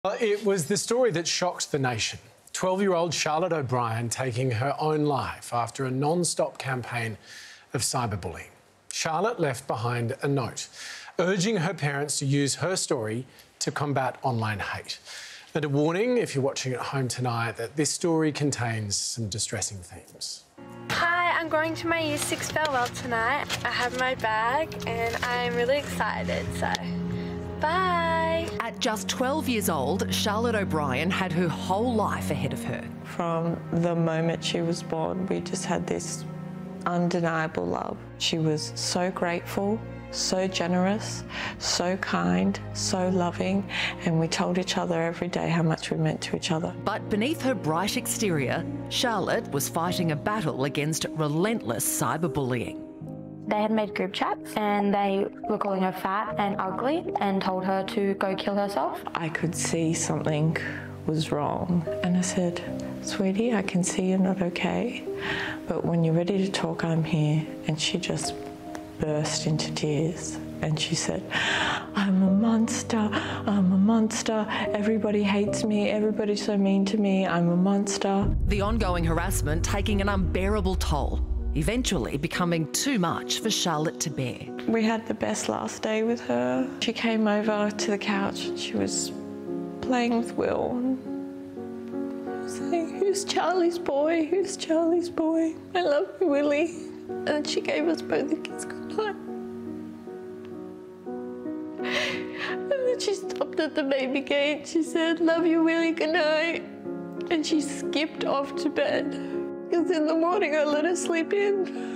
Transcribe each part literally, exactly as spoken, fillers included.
Uh, It was the story that shocked the nation. twelve-year-old Charlotte O'Brien taking her own life after a non-stop campaign of cyberbullying. Charlotte left behind a note urging her parents to use her story to combat online hate. And a warning, if you're watching at home tonight, that this story contains some distressing themes. Hi, I'm going to my Year six farewell tonight. I have my bag and I'm really excited, so bye. At just twelve years old, Charlotte O'Brien had her whole life ahead of her. From the moment she was born, we just had this undeniable love. She was so grateful, so generous, so kind, so loving, and we told each other every day how much we meant to each other. But beneath her bright exterior, Charlotte was fighting a battle against relentless cyberbullying. They had made group chats and they were calling her fat and ugly and told her to go kill herself. I could see something was wrong and I said, "Sweetie, I can see you're not okay, but when you're ready to talk, I'm here." And she just burst into tears and she said, "I'm a monster, I'm a monster, everybody hates me, everybody's so mean to me, I'm a monster." The ongoing harassment taking an unbearable toll, eventually becoming too much for Charlotte to bear. We had the best last day with her. She came over to the couch and she was playing with Will and saying, "Who's Charlie's boy? Who's Charlie's boy? I love you, Willie." And she gave us both a kiss goodnight. And then she stopped at the baby gate. She said, "Love you, Willie, good night." And she skipped off to bed. Because in the morning I let her sleep in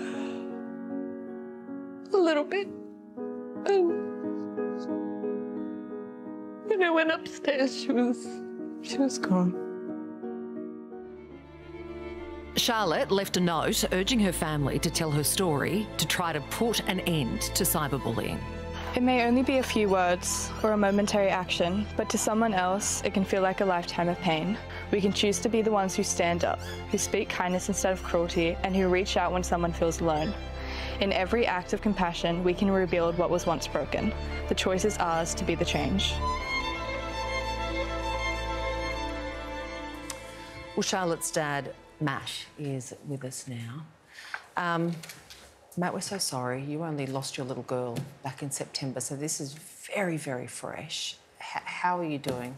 a little bit. And when I went upstairs, she was, she was gone. Charlotte left a note urging her family to tell her story to try to put an end to cyberbullying. It may only be a few words or a momentary action, but to someone else, it can feel like a lifetime of pain. We can choose to be the ones who stand up, who speak kindness instead of cruelty, and who reach out when someone feels alone. In every act of compassion, we can rebuild what was once broken. The choice is ours to be the change. Well, Charlotte's dad, Matt, is with us now. Um, Matt, we're so sorry. You only lost your little girl back in September, so this is very, very fresh. H- how are you doing?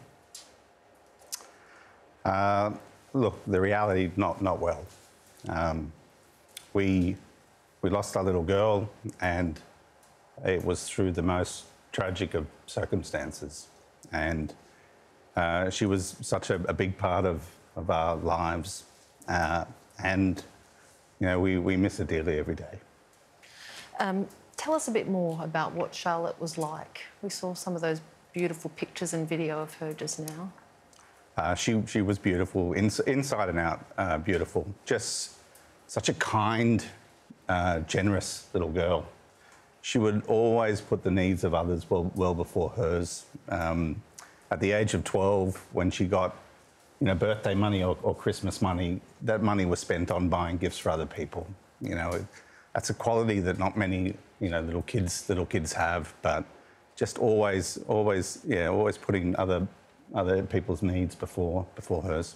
Uh, look, the reality, not not well. Um, we we lost our little girl, and it was through the most tragic of circumstances. And uh, she was such a, a big part of, of our lives, uh, and you know we, we miss her dearly every day. Um, tell us a bit more about what Charlotte was like. We saw some of those beautiful pictures and video of her just now. Uh, she, she was beautiful, ins inside and out, uh, beautiful. Just such a kind, uh, generous little girl. She would always put the needs of others well, well before hers. Um, at the age of twelve, when she got you know, birthday money or, or Christmas money, that money was spent on buying gifts for other people. You know, it, that's a quality that not many you know, little kids, little kids have, but just always, always, yeah, always putting other other people's needs before before hers.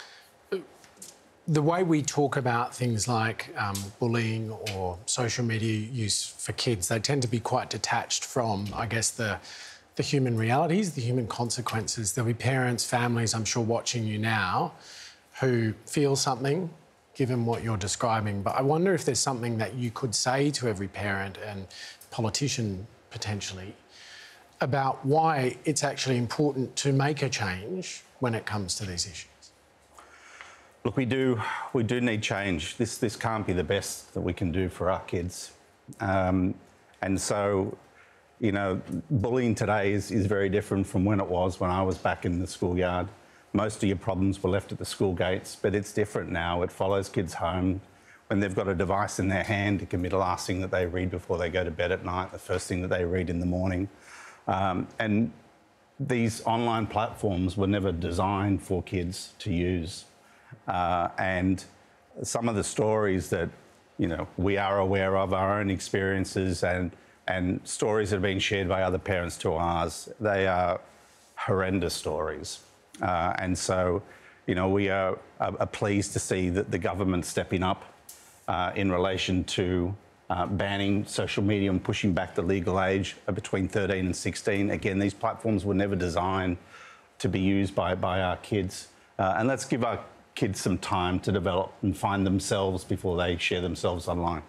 The way we talk about things like um, bullying or social media use for kids, they tend to be quite detached from, I guess, the, the human realities, the human consequences. There'll be parents, families, I'm sure, watching you now who feel something, given what you're describing. But I wonder if there's something that you could say to every parent and politician, potentially, about why it's actually important to make a change when it comes to these issues. Look, we do we do need change. This this can't be the best that we can do for our kids, um, and so, you know, bullying today is is very different from when it was when I was back in the schoolyard. Most of your problems were left at the school gates, but it's different now. It follows kids home. When they've got a device in their hand, it can be the last thing that they read before they go to bed at night, the first thing that they read in the morning. Um, and these online platforms were never designed for kids to use. Uh, and some of the stories that, you know, we are aware of, our own experiences and, and stories that are being shared by other parents to ours, they are horrendous stories. Uh, and so, you know, we are, are, are pleased to see that the government stepping up uh, in relation to uh, banning social media and pushing back the legal age between thirteen and sixteen. Again, these platforms were never designed to be used by, by our kids. Uh, and let's give our kids some time to develop and find themselves before they share themselves online.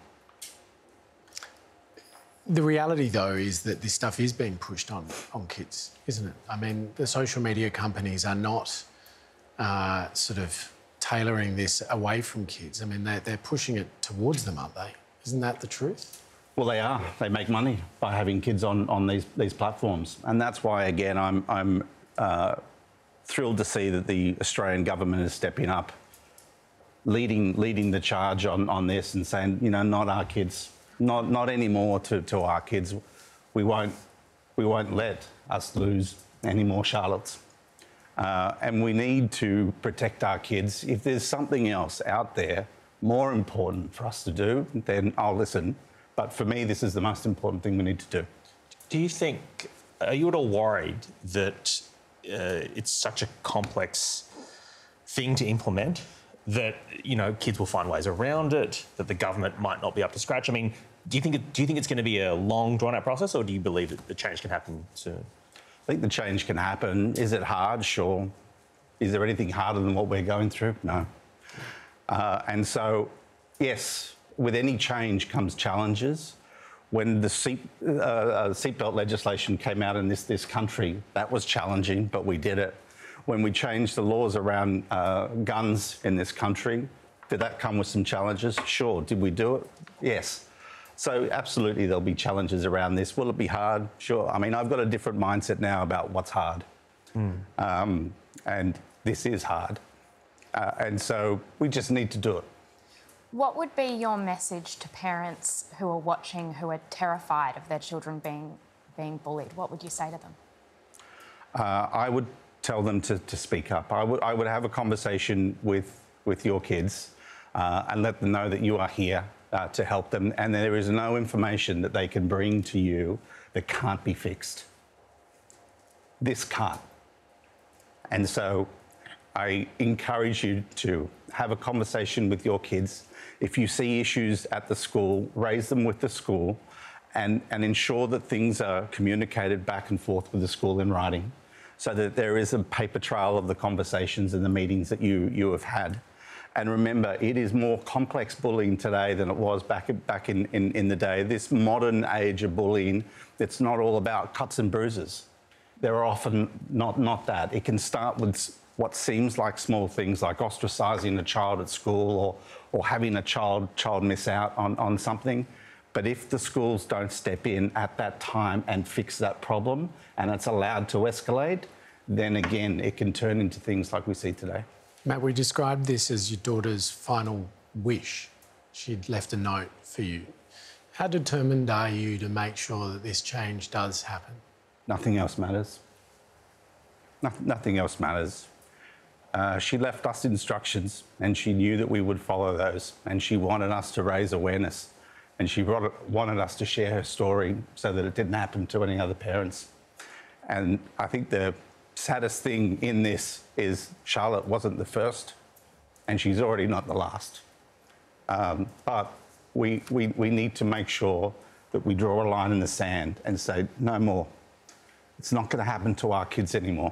The reality, though, is that this stuff is being pushed on, on kids, isn't it? I mean, the social media companies are not uh, sort of tailoring this away from kids. I mean, they're, they're pushing it towards them, aren't they? Isn't that the truth? Well, they are. They make money by having kids on, on these, these platforms. And that's why, again, I'm, I'm uh, thrilled to see that the Australian government is stepping up, leading, leading the charge on, on this and saying, you know, not our kids. Not, not anymore to, to our kids. We won't, we won't let us lose any more Charlottes. Uh, and we need to protect our kids. If there's something else out there more important for us to do, then I'll listen. But for me, this is the most important thing we need to do. Do you think, are you at all worried that uh, it's such a complex thing to implement that, you know, kids will find ways around it, that the government might not be up to scratch? I mean, do you think it, do you think it's going to be a long, drawn-out process, or do you believe that the change can happen soon? I think the change can happen. Is it hard? Sure. Is there anything harder than what we're going through? No. Uh, and so, yes, with any change comes challenges. When the seat, uh, uh, seatbelt legislation came out in this, this country, that was challenging, but we did it. When we changed the laws around uh, guns in this country, did that come with some challenges? Sure. Did we do it? Yes. So absolutely there'll be challenges around this. Will it be hard? Sure. I mean, I've got a different mindset now about what's hard. Mm. Um, and this is hard. Uh, and so we just need to do it. What would be your message to parents who are watching, who are terrified of their children being, being bullied? What would you say to them? Uh, I would tell them to, to speak up. I would, I would have a conversation with, with your kids uh, and let them know that you are here uh, to help them, and there is no information that they can bring to you that can't be fixed. This can't. And so I encourage you to have a conversation with your kids. If you see issues at the school, raise them with the school and, and ensure that things are communicated back and forth with the school in writing, so that there is a paper trail of the conversations and the meetings that you, you have had. And remember, it is more complex bullying today than it was back, back in, in, in the day. This modern age of bullying, it's not all about cuts and bruises. They're often not, not that. It can start with what seems like small things, like ostracising a child at school or, or having a child, child miss out on, on something. But if the schools don't step in at that time and fix that problem, and it's allowed to escalate, then again, it can turn into things like we see today. Matt, we described this as your daughter's final wish. She'd left a note for you. How determined are you to make sure that this change does happen? Nothing else matters. No, nothing else matters. Uh, she left us instructions, and she knew that we would follow those, and she wanted us to raise awareness. And she wanted us to share her story so that it didn't happen to any other parents. And I think the saddest thing in this is Charlotte wasn't the first, and she's already not the last. Um, but we, we, we need to make sure that we draw a line in the sand and say, no more. It's not going to happen to our kids anymore.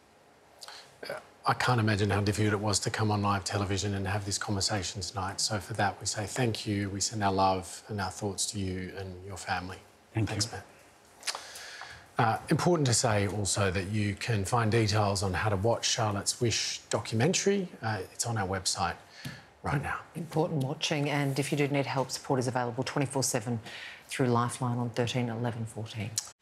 I can't imagine how difficult it was to come on live television and have this conversation tonight. So for that, we say thank you. We send our love and our thoughts to you and your family. Thank Thanks, you. Matt. Uh, important to say also that you can find details on how to watch Charlotte's Wish documentary. Uh, it's on our website right now. Important watching, and if you do need help, support is available twenty-four seven through Lifeline on thirteen eleven fourteen.